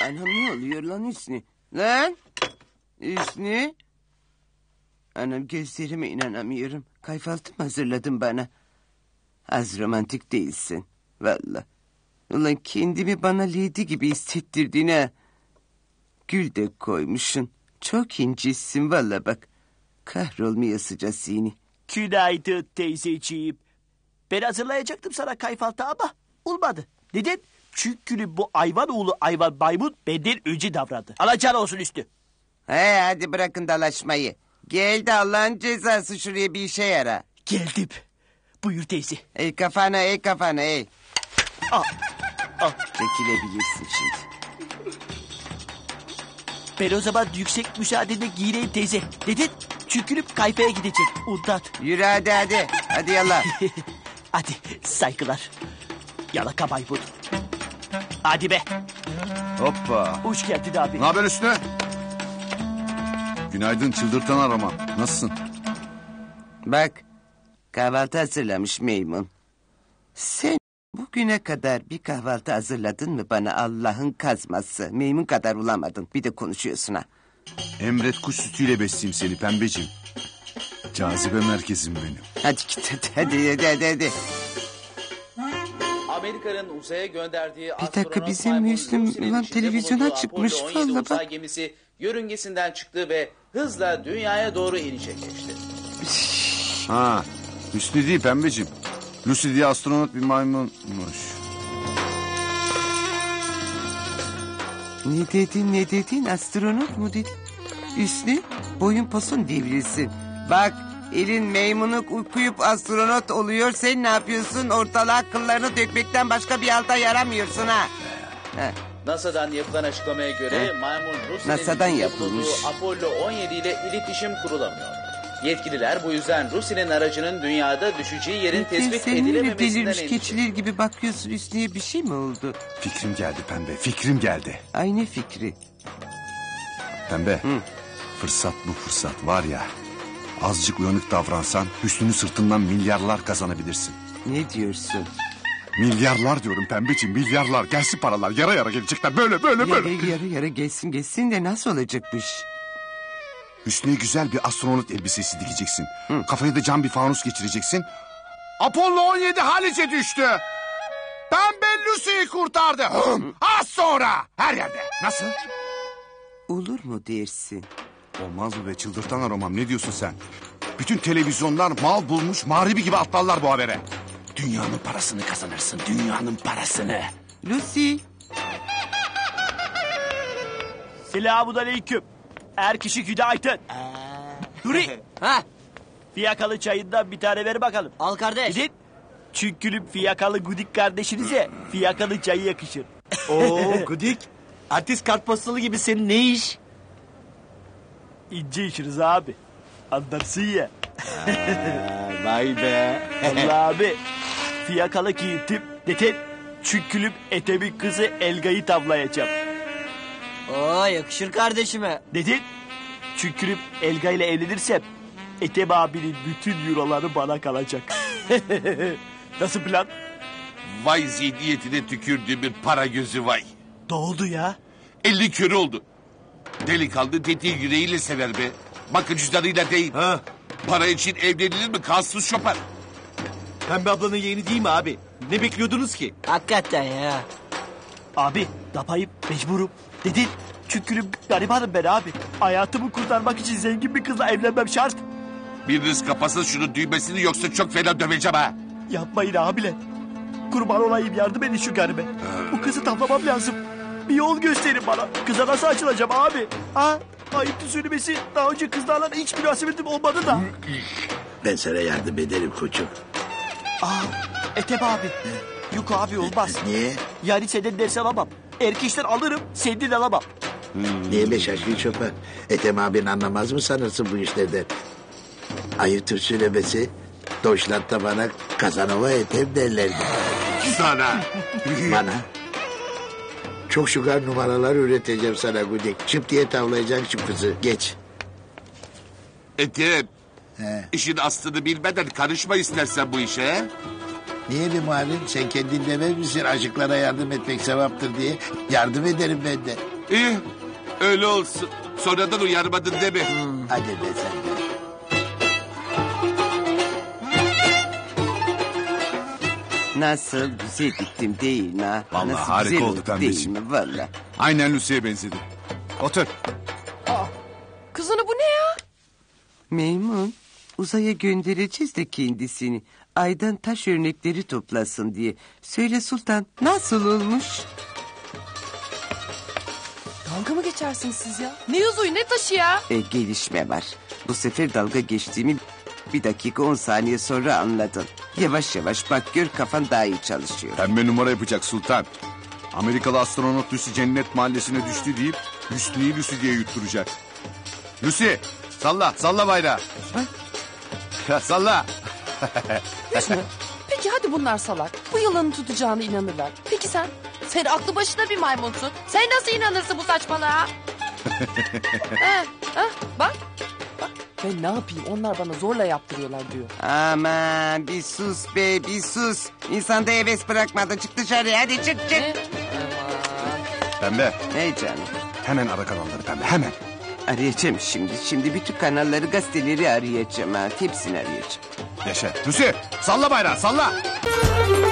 Anam ne oluyor lan Hüsnü? Lan! Hüsnü! Anam gözlerime inanamıyorum. Kahvaltı mı hazırladın bana? Az romantik değilsin. Vallahi. Ulan kendimi bana lady gibi hissettirdiğine... Gül de koymuşsun. Çok incesin vallahi bak. Kahrolmayasıca seni. Günaydın teyzeciğim. Ben hazırlayacaktım sana kahvaltı ama olmadı. Neden? Çünkü bu hayvan oğlu hayvan maymun benden önce davrandı. Alacağın olsun Üstü. Hadi bırakın dalaşmayı. Gel de Allah'ın cezası şuraya bir işe yara. Geldim. Buyur teyze. Ey kafana ey. Al. Çekilebilirsin şimdi. Ben o zaman yüksek müsaadenle giyineyim teyze. Neden? Çünkü kayfaya gidecek. Ondan. Yürü hadi. Hadi yallah. Hadi saygılar. Yalaka maymun. Hadi be. Hoppa. Hoş geldin abi. Ne haber Hüsnü? Günaydın çıldırtan araman. Nasılsın? Bak kahvaltı hazırlamış Meymun. Sen bugüne kadar bir kahvaltı hazırladın mı bana Allah'ın kazması? Meymun kadar bulamadın. Bir de konuşuyorsun ha. Emret kuş sütüyle besleyeyim seni pembeciğim. Cazibe merkezim benim. Hadi git hadi. Amerika'nın uzaya gönderdiği Bir dakika, astronot bizim maymun Müslüm Lucy'nin ulan içinde televizyona bulunduğu çıkmış Apollo 17 vallahi bak. uzay gemisi yörüngesinden çıktı ve hızla dünyaya doğru inişe geçti. Ha, Hüsnü değil pembeciğim. Lucy diye astronot bir maymunmuş. Ne dedin astronot mu dedin? Üstü boyun posun devrilsin. Bak elin meymunu okuyup astronot oluyor. Sen ne yapıyorsun? Ortalığa kıllarını dökmekten başka bir alta yaramıyorsun ha. NASA'dan yapılan açıklamaya göre maymun NASA'dan Lucy'nin yapılmış. bulunduğu Apollo 17 ile iletişim kurulamıyor. Yetkililer bu yüzden Lucy'nin aracının dünyada düşeceği yerin tespit Sen niye edilememesinden delirmiş endişeli. keçiler gibi bakıyorsun Üstü'ye bir şey mi oldu? Fikrim geldi pembe, fikrim geldi. Aynı fikri. Pembe, fırsat bu fırsat var ya. Azıcık uyanık davransan Hüsnü'nün sırtından milyarlar kazanabilirsin. Ne diyorsun? Milyarlar diyorum pembeciğim, milyarlar. Gelsin paralar, yara yara gelecekler. Böyle. Yarı gelsin de nasıl olacak bu iş? Hüsnü'ye güzel bir astronot elbisesi dikeceksin. Kafaya da cam bir fanus geçireceksin. Apollo 17 Halice düştü. Pembe Lucy'yi kurtardı. Az sonra her yerde. Nasıl? Olur mu dersin? Olmaz mı be, çıldırtan aromam, ne diyorsun sen? Bütün televizyonlar mal bulmuş mağribi gibi atlarlar bu habere. Dünyanın parasını kazanırsın, dünyanın parasını. Lucy. Selamun aleyküm. Her kişi günaydın. Nuri. Ha, Fiyakalı çayından bir tane ver bakalım. al kardeş. Gidin. Çünkü fiyakalı Gudik kardeşinize fiyakalı çayı yakışır. Oo Gudik. Artist kartpostalı gibi senin ne iş? İnce işiniz abi. Anlarsın ya. Vay be. Vallahi abi. Fiyakalı giyintim. Neden? Çünkü etemin kızı Elga'yı tavlayacağım. Oo yakışır kardeşime. Neden? Çünkü Elga ile evlenirsem Ethem abinin bütün euroları bana kalacak. Nasıl plan? Vay zihniyetine tükürdüğümün para gözü vay. Ne oldu ya? 50 körü oldu. Delikanlı dediği yüreğiyle sever be. Bakın cüzdanıyla değil. Ha, Para için evlenilir mi kansız şopar? Pembe ablanın yeğeni değil mi abi? Ne bekliyordunuz ki? Hakikaten ya. Abi yapayım mecburum. Neden? Çünkü garibanım ben abi. Hayatımı kurtarmak için zengin bir kızla evlenmem şart. Biriniz kapasın şunun düğmesini yoksa çok fena döveceğim ha. Yapmayın abiler. Kurban olayım yardım edin şu garibe. Bu kızı tavlamam lazım. Bir yol gösterin bana. Kıza nasıl açılacağım abi? Ha? Ayıptı söylemesi. Daha önce kızlarla hiç münasebetim olmadı da. Ben sana yardım ederim koçum. Ethem abi. Yok abi olmaz. Niye? Yani senden ders alamam. Erkeşten alırım senden alamam. Niye be şaşkın şoför? Ethem abin anlamaz mı sanırsın bu işlerden? Ayıptır söylemesi. Deutschland'da bana Kazanova Ethem derlerdi. Sana. Bana. Çok şugar numaralar üreteceğim sana Gudik. Çıp diye tavlayacaksın şu kızı. Geç. Ethem. He. İşin aslını bilmeden karışma istersen bu işe. He? Niye bir malum? Sen kendin demez misin aşıklara yardım etmek sevaptır diye? Yardım ederim ben de. İyi öyle olsun. Sonradan uyarmadın deme. Hadi be sen de. Nasıl güzel diktim değil mi ha? Vallahi Nasıl harika güzel oldu oldu pembeciğim. değil mi valla? Aynen Lucy'ye benzedi. Otur. Kızını bu ne ya? Meymun uzaya göndereceğiz de kendisini. Aydan taş örnekleri toplasın diye. Söyle Sultan nasıl olmuş? Dalga mı geçersiniz siz ya? Ne yüzüğü ne taşı ya? Gelişme var. Bu sefer dalga geçtiğimi 1 dakika 10 saniye sonra anladın. Yavaş yavaş bak gör kafan daha iyi çalışıyor. Pembe numara yapacak Sultan. Amerikalı astronot Lucy cennet mahallesine düştü deyip Hüsnü'yü Lucy diye yutturacak. Lucy salla salla bayrağı. Ya salla. Hüsnü. Peki hadi bunlar salak. Bu yılanı tutacağına inanırlar. Peki sen? Sen aklı başında bir maymunsun. Sen nasıl inanırsın bu saçmalığa? Bak. Bak. Ben ne yapayım? Onlar bana zorla yaptırıyorlar diyor. Aman bir sus be bir sus. İnsan da heves bırakmadı. Çık dışarıya hadi çık çık. Ne? Pembe Ne canım? hemen ara kanalları Pembe hemen. Arayacağım şimdi. Şimdi bütün kanalları gazeteleri arayacağım ha. Hepsini arayacağım. Yaşa. Lucy salla bayrağı salla.